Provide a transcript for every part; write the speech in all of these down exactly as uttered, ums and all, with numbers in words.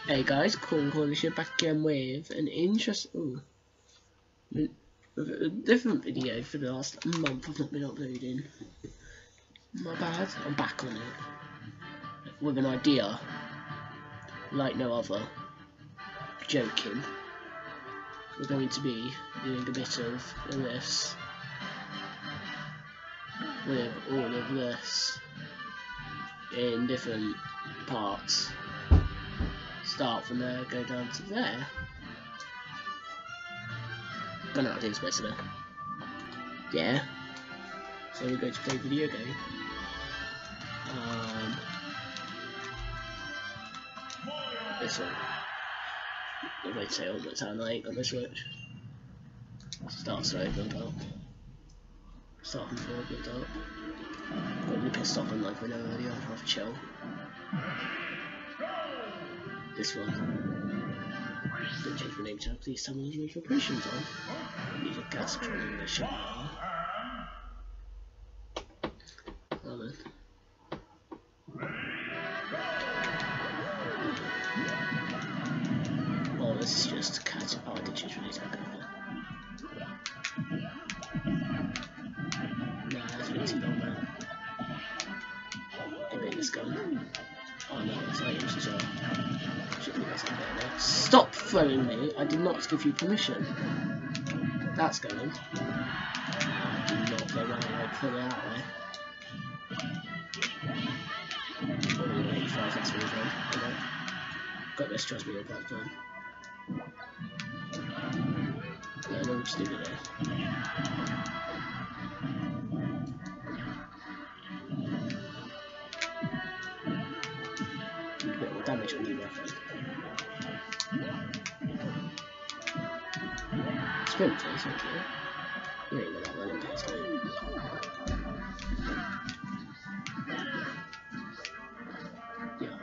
Hey guys, Corn Cornership back again with an interesting, with a different video for the last month. I've not been uploading. My bad. I'm back on it with an idea like no other. Joking. We're going to be doing a bit of this with all of this in different parts. Start from there, go down to there. Got no ideas basically. Yeah. So we're going to play video game. Um, this one. I'm going to say all the time I ain't got my Switch. Start slow, build up. Start from forward, build up. Got really pissed off on like we know earlier, I'd rather chill. This one. Don't change my name to please tell me there's no vibrations on. Need a gas control the shower. Oh man. Oh, this is just a cat. Oh, I did choose release back over. Nah, that's really too long, man. Give me this gun. Oh no, it's items as well. Stop throwing me! I did not give you permission. That's going. I did not go around and put it that way. Oh, eighty-five, that's really good. Okay. Got this, trust me, you'll get done. Yeah, no, just do it there. A bit more damage on you, my friend. Sprint, please, thank you. You ain't got that running pass, mate. Yeah.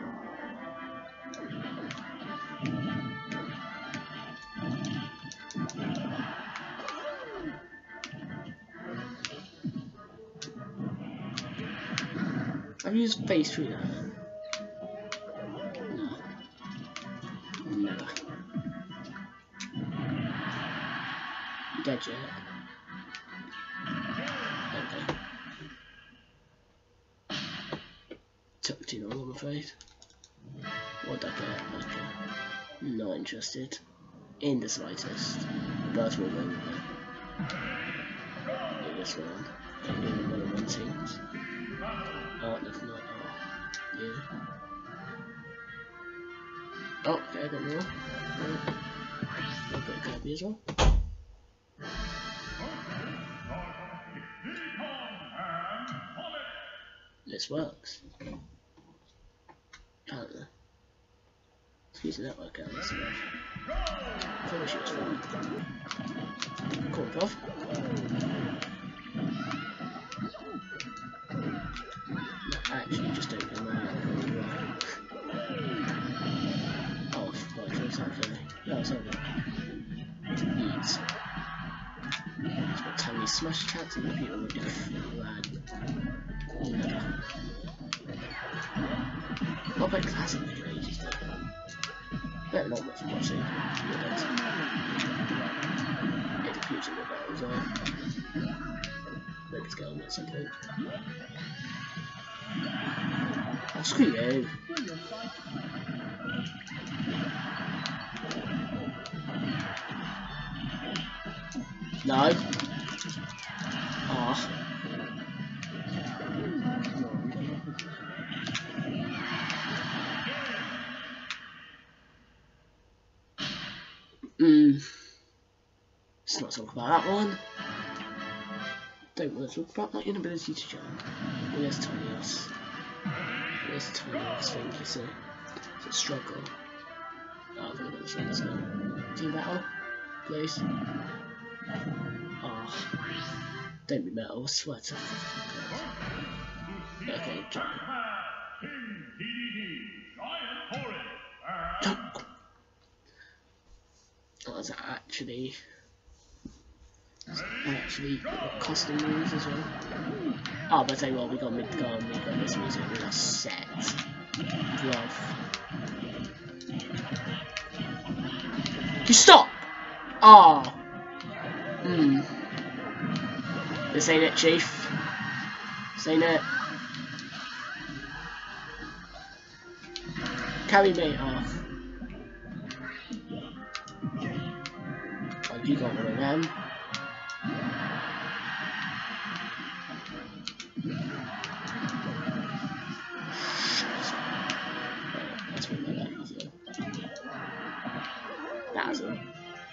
I've used phase through that. No. Never. You dead yet? Okay. Took too long, I'm afraid. What'd I get? Okay. Not interested. In the slightest. But we'll go with it. Yeah, this one. I'm doing one on one teams. Oh, nothing like that. Yeah. Oh, okay, I got more. Yeah. I've got a Kirby as well. This works. Apparently. Excuse the network out, this works. I thought she was fine. Cool, prof. No, actually, just open that. Oh, right, for exactly. No, it's over. Eats. It's got tiny smash cats and the people would go rad. No. I'll play classic in ages though. Better not much watching. Yeah, the future will better as well. Maybe it's going at some point. Oh, screw you. No. Ah. Hmm. Let's not talk about that one. Don't want to talk about my inability to jump. Well, there's Tinios. There's Tinios thing, you see. It's a struggle. Oh, I'm gonna go this way, let's go. Team battle, please. Oh. Don't be metal, I swear to God. Okay, jump. Jump! Oh, is that actually... Actually, got custom moves as well. Oh, but I tell you what, we got Midgard, we got this music, we got set. Love. You stop! Ah. Oh. Hmm. This ain't it, Chief. This ain't it. Carry me off. Oh, you got one of them. That's what my life is. That's it.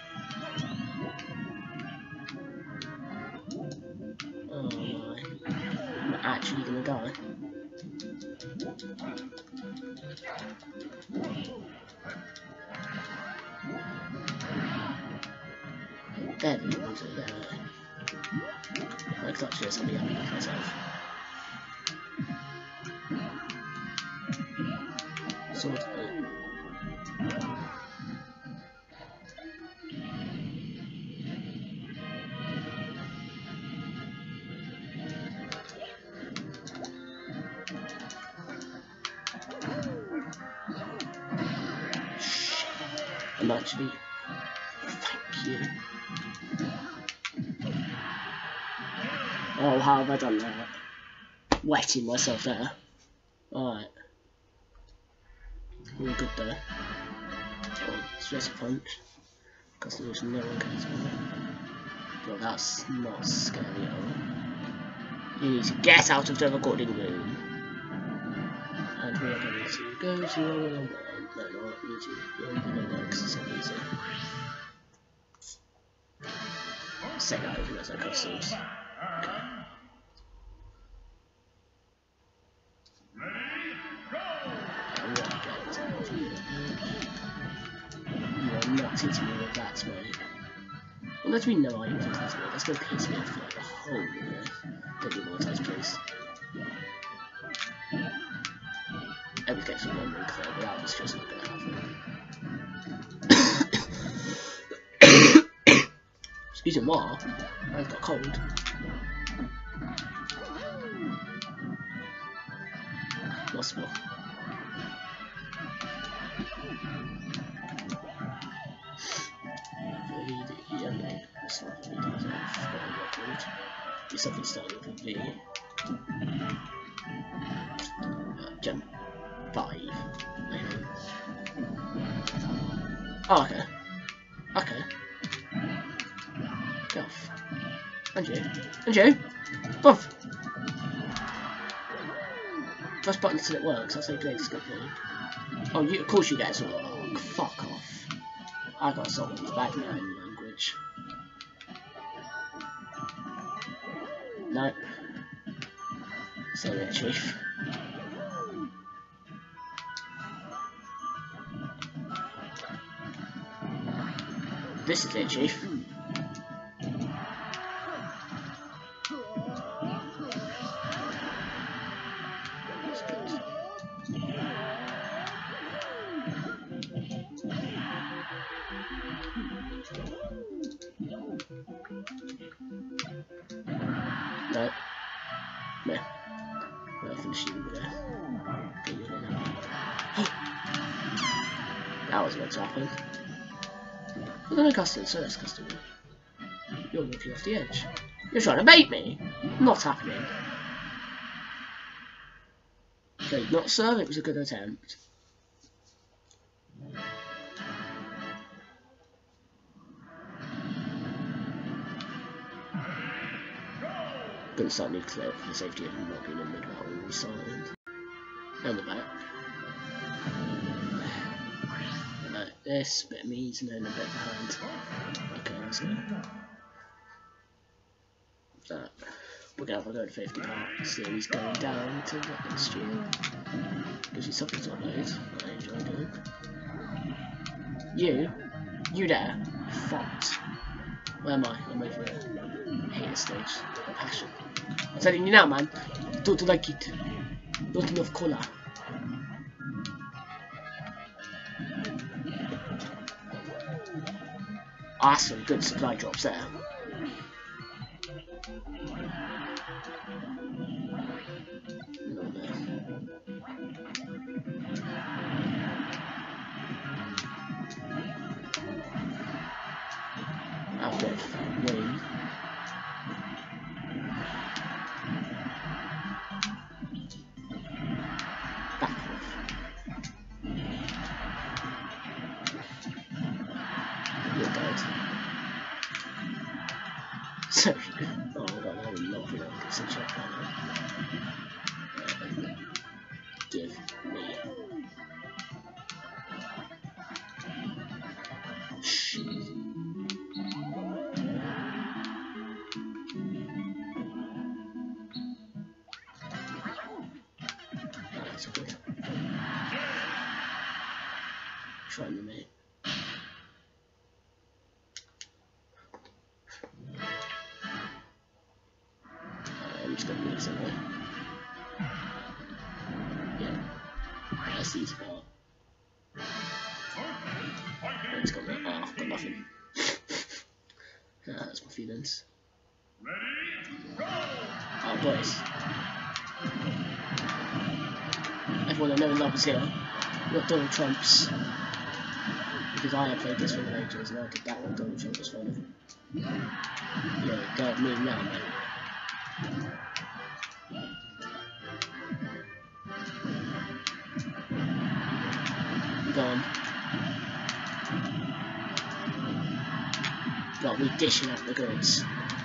Oh my. I'm actually gonna die. There we go, there. I could actually just be happy with myself. Sort of. I'm actually. Thank you. Oh, how have I done that? Wetting myself there. Alright. We're good there. Oh, stress punch. Customers, no one cares about it. Well, that's not scary at all. You need to get out of the recording room. And we are going to go to our one on one. No, not you two. You're going to go next, so easy. Say that over as I customs. Okay. You are not hitting me with that, mate. Well, let me know I use it as well. That's going to piss me off for like the whole minute. Don't do more times, please. I was getting one more clear, but that was just not going to happen. Excuse me, more. I've got cold. Possible. Yeah, no, that's not V, that's not do something starting with V. Uh, jump five. Oh, okay. Okay. Go off. And you. And you. Buff. Press button until it works. That's how you play this good thing. Oh, you, of course you get sort of. Oh, fuck off. I got something bad in language. No. Say that, Chief. This is it, Chief. No. No. Nothing shooting there. That was meant to happen. We're gonna custom service customer. You're walking off the edge. You're trying to bait me! Not happening. Okay, not sir, it was a good attempt. Gonna start new clip for the safety of not being in mid-battle all silent. And the back. Like this, bit of meat and then a bit behind. Okay, that's it. That. We're gonna have a go at fifty parts. See he's going down to the stream. Gives you something to upload. I enjoy doing. You? You there? Fucked. Where am I? I'm over here. I hate this stage. Passion. I'm telling you now, man. Don't like it. Not enough cola. Awesome, good supply drops there. win. Back off. You're dead. So, oh my god, I would not be able to get some check on it. Give me. Shh. That's good. Try me, mate. I'm just gonna move somewhere. Yeah. I see his part. It's got me. Oh, I've got nothing. That hurts my feelings. Oh, boys. Everyone I know and love is here. We've got Donald Trump's. Because I have played this for ages and I did that one, Donald Trump was fun of him. Yeah, go at me now, mate. Gone. Got me dishing out the goods.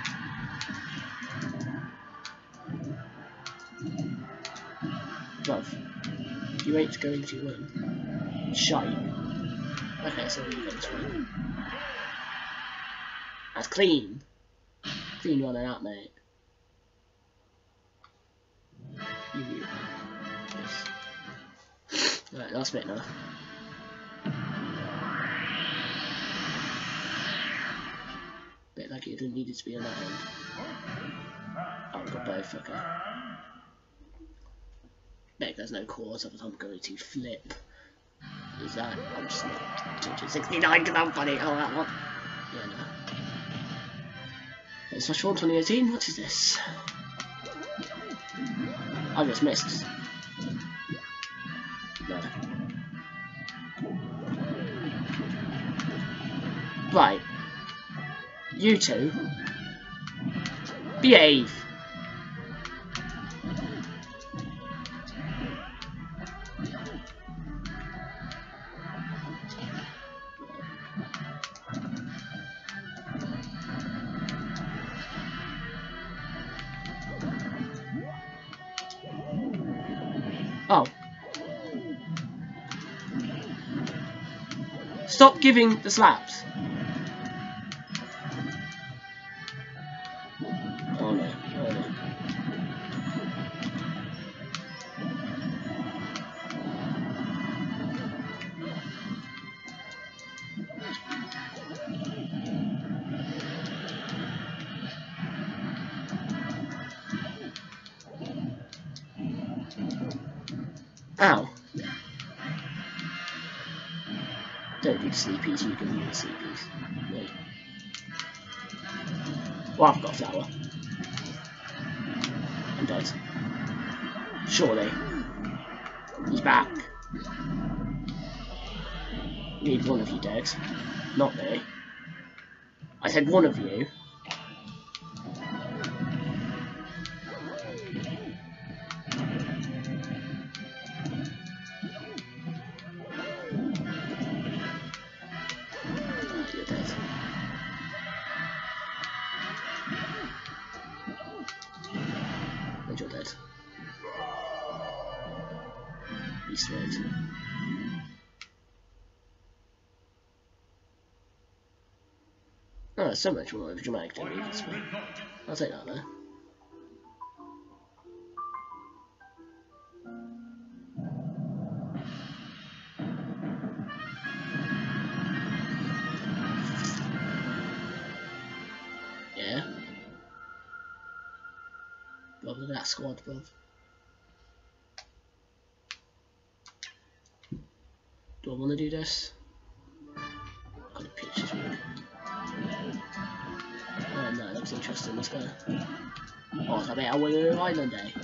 Bruv, you ain't going to win. Shite. Okay, so you guys win. That's clean. Clean running out, mate. You, you. Yes. Right, last bit now. Bit like it didn't need it to be on that end. Oh, we've got both, okay. Nick, there's no cause of it, I'm going to flip. Is that? I'm just not sixty-nine because I'm funny. Oh, that one. Yeah, no. It's Smash four twenty eighteen. What is this? I just missed. No. Right. You two. Behave. Oh. Stop giving the slaps. Oh no, oh no. Ow. Don't do the sleepies, you can do the sleepies. Wait. Well, I've got a flower. I'm dead. Surely. He's back. Need one of you dead. Not me. I said one of you. You're dead. He's dead. Oh, there's so much more of a dramatic than me. I'll take that though. Yeah. Look at that squad, bro. Do I want to do this? Got a picture to me. Oh no, that looks interesting. Let's go. Oh, it's a bit of Willow Island Day.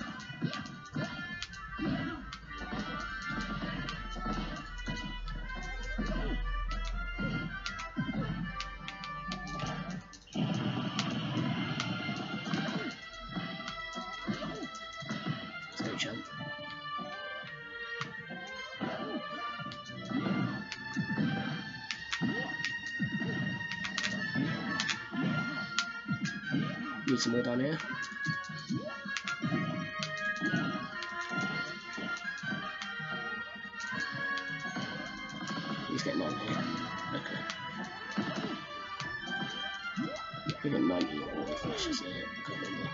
chance. Need some more down here. He's getting on here. Okay. I think it might be all the flashes here. I can't remember.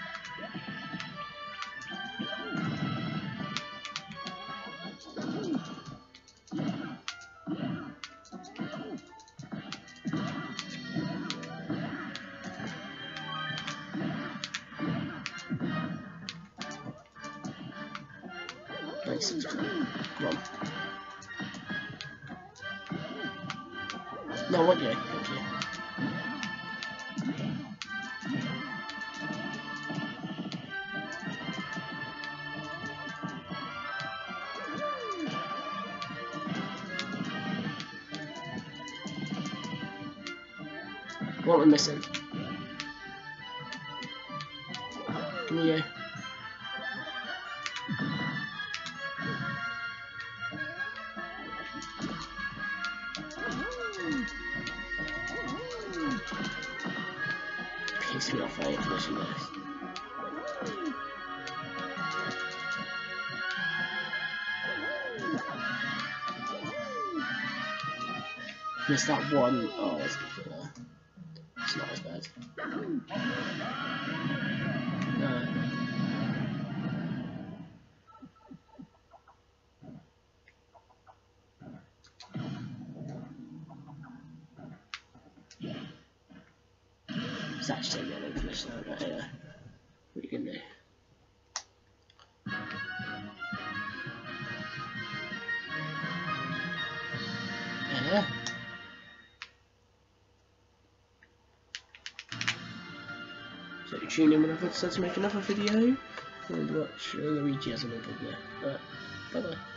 Nice. Come on. No, what you? Thank you. What we're missing? Come here. Piss me off, I ain't finishing this. Missed that one. Oh, that's good. Uh, it's not as bad. No. It's actually taking a long finish now, right here. What are you gonna do? Yeah. So tune in whenever I decide to make another video and watch Luigi as another video. Alright, bye bye.